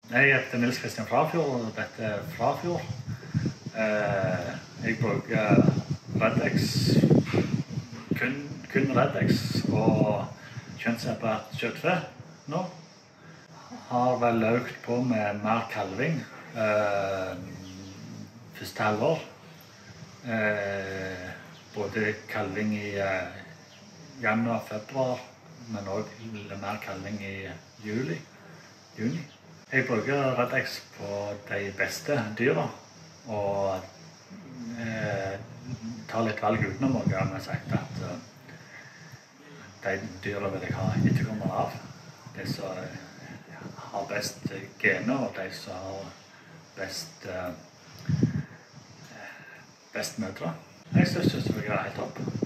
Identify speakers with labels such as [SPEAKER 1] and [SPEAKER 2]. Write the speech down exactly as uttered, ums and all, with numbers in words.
[SPEAKER 1] Jeg heter Nils Kristian Frafjord, og dette er Frafjord. Jeg bruker Reddex, kun, kun Reddex og kjønnsseparert kjøttfe nå. Har vel økt på med mer kalving eh, første halvår. Eh, både kalving i eh, januar, februar, men også mer kalving i juli, juni. Jeg bruker Reddex på de beste dyra, og eh, tar litt valg utenom å gjøre meg sagt at uh, de dyra vil jeg ha etterkommere av. De som uh, har best gener, og de som har best, uh, best mødre. Jeg synes det er helt topp.